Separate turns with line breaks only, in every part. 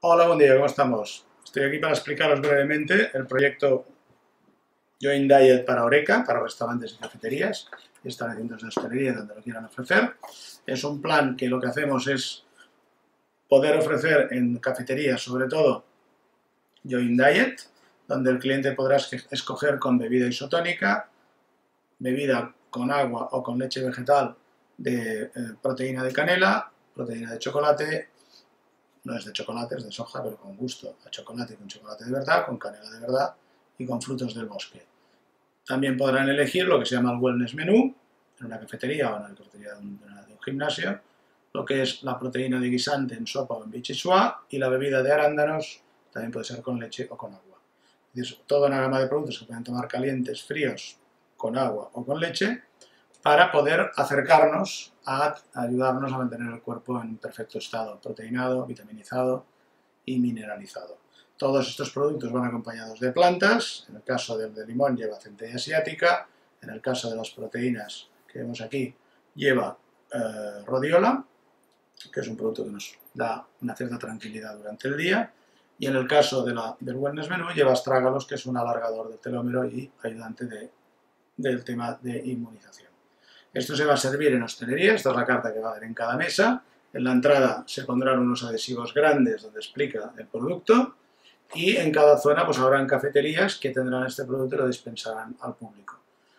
Hola, buen día, ¿cómo estamos? Estoy aquí para explicaros brevemente el proyecto Join Diet para Horeca, para restaurantes y cafeterías y establecimientos de hostelería donde lo quieran ofrecer. Es un plan que lo que hacemos es poder ofrecer en cafeterías, sobre todo, Join Diet, donde el cliente podrá escoger con bebida isotónica, bebida con agua o con leche vegetal de proteína de canela, proteína de chocolate. No es de chocolate, es de soja, pero con gusto a chocolate, con chocolate de verdad, con canela de verdad y con frutos del bosque. También podrán elegir lo que se llama el wellness menú, en una cafetería o en la cafetería de un gimnasio, lo que es la proteína de guisante en sopa o en bichisua y la bebida de arándanos, también puede ser con leche o con agua. Es decir, toda una gama de productos que pueden tomar calientes, fríos, con agua o con leche, para poder acercarnos a ayudarnos a mantener el cuerpo en perfecto estado, proteinado, vitaminizado y mineralizado. Todos estos productos van acompañados de plantas, en el caso del de limón lleva centella asiática, en el caso de las proteínas que vemos aquí lleva rodiola, que es un producto que nos da una cierta tranquilidad durante el día, y en el caso del wellness menú lleva astrágalos, que es un alargador del telómero y ayudante del tema de inmunización. Esto se va a servir en hostelería, esta es la carta que va a haber en cada mesa. En la entrada se pondrán unos adhesivos grandes donde explica el producto y en cada zona pues habrán cafeterías que tendrán este producto y lo dispensarán al público.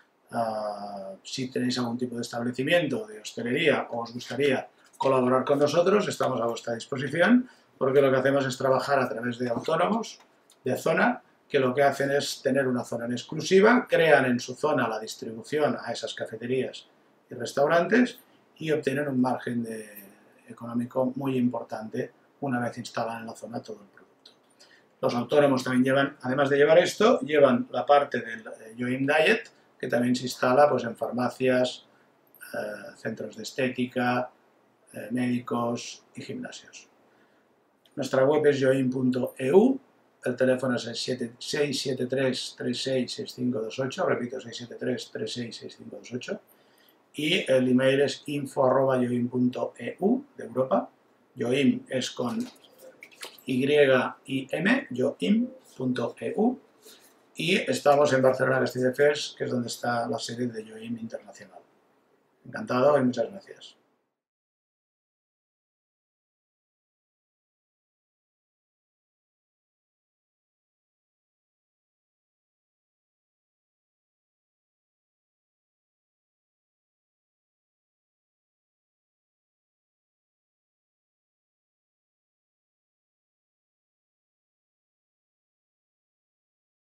Si tenéis algún tipo de establecimiento de hostelería o os gustaría colaborar con nosotros, estamos a vuestra disposición porque lo que hacemos es trabajar a través de autónomos de zona que lo que hacen es tener una zona en exclusiva, crean en su zona la distribución a esas cafeterías y restaurantes y obtienen un margen económico muy importante una vez instalan en la zona todo el producto. Los autónomos también llevan, además de llevar esto, llevan la parte del Join Diet, que también se instala pues, en farmacias, centros de estética, médicos y gimnasios. Nuestra web es join.eu, el teléfono es el 673-366528, repito, 673-366528, y el email es info@join.eu, de Europa. Join es con Y-I-M, join.eu, y estamos en Barcelona Castelldefels, que es donde está la sede de Join Internacional. Encantado y muchas gracias.